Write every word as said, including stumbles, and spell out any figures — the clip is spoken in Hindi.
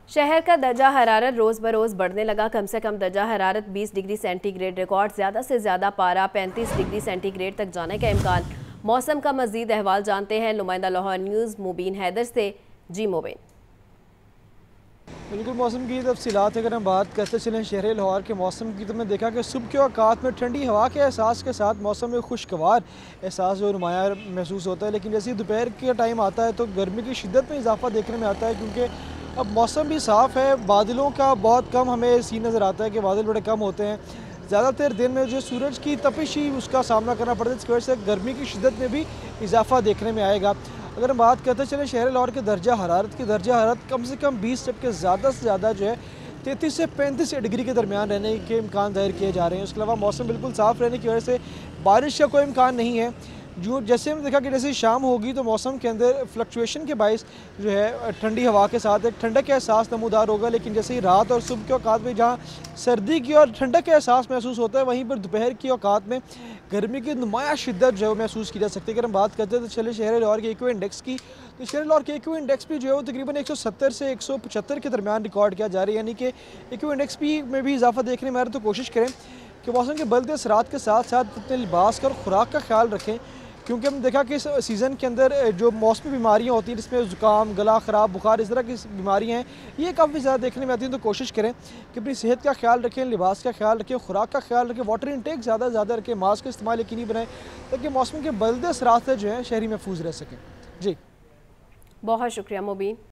शहर का दर्जा हरारत रोज़ बरोज़ बढ़ने लगा। कम से कम दर्जा हरारत बीस डिग्री सेंटीग्रेड रिकॉर्ड, ज़्यादा से ज़्यादा पारा पैंतीस डिग्री सेंटीग्रेड तक जाने का इम्कान। मौसम का मज़ीद अहवाल जानते हैं नुमाइंदा लाहौर न्यूज़ मुबीन हैदर से। जी मुबीन। बिल्कुल, मौसम की तफसीलात अगर हम बात करते चलें शहर लाहौर के मौसम की, तो मैंने देखा कि सुबह के औकात में ठंडी हवा के एहसास के साथ मौसम में खुशगवार एहसास जो नुमाया महसूस होता है, लेकिन जैसे ही दोपहर के टाइम आता है तो गर्मी की शिद्दत में इजाफा देखने में आता है, क्योंकि अब मौसम भी साफ़ है। बादलों का बहुत कम हमें सीन नज़र आता है कि बादल बड़े कम होते हैं। ज़्यादातर दिन में जो सूरज की तपिश ही उसका सामना करना पड़ता है, इसकी वजह से गर्मी की शिद्दत में भी इजाफा देखने में आएगा। अगर हम बात करते चलें शहर लाहौर के दर्जा हरारत की, दर्जा हरारत कम से कम बीस टक्के ज़्यादा से ज़्यादा जो है तैंतीस से पैंतीस डिग्री के दरमियान रहने के इम्कान जाहिर किए जा रहे हैं। उसके अलावा मौसम बिल्कुल साफ़ रहने की वजह से बारिश का कोई इम्कान नहीं है। जो जैसे हमने देखा कि जैसे शाम होगी तो मौसम के अंदर फ्लक्चुएशन के बायस जो है ठंडी हवा के साथ एक ठंडक का एहसास नमूदार होगा, लेकिन जैसे ही रात और सुबह के औकात में जहाँ सर्दी की और ठंडक का एहसास महसूस होता है, वहीं पर दोपहर की औकात में गर्मी की नुमाया शिद्दत जो है महसूस की जा सकती है। अगर हम बात करते हैं तो चले शहर लाहौर के इक्वी इंडेक्स की, तो शहर लाहौर के इक्वी इंडेक्स भी जो है वो तकरीबन एक सौ सत्तर से एक सौ पचहत्तर के दरमियान रिकॉर्ड किया जा रहा है, यानी कि इक्वी इंडेक्स भी में भी इजाफा देखने में आ रहा है। तो कोशिश करें कि मौसम के बदलते असरात के साथ साथ अपने लिबास का और खुराक का ख्याल रखें, क्योंकि हमने देखा कि इस सीज़न के अंदर जो मौसमी बीमारियां होती हैं जिसमें ज़ुकाम, गला ख़राब, बुखार, इस तरह की बीमारियां हैं, ये काफ़ी ज़्यादा देखने में आती हैं। तो कोशिश करें कि अपनी सेहत का ख्याल रखें, लिबास का ख्याल रखें, खुराक का ख्याल रखें, वाटर इंटेक ज़्यादा से ज़्यादा रखें, मास्क का इस्तेमाल यकीनी बनाएं, ताकि मौसम के बदलते असरात से जो है शहरी महफूज रह सकें। जी बहुत शुक्रिया मुबीन।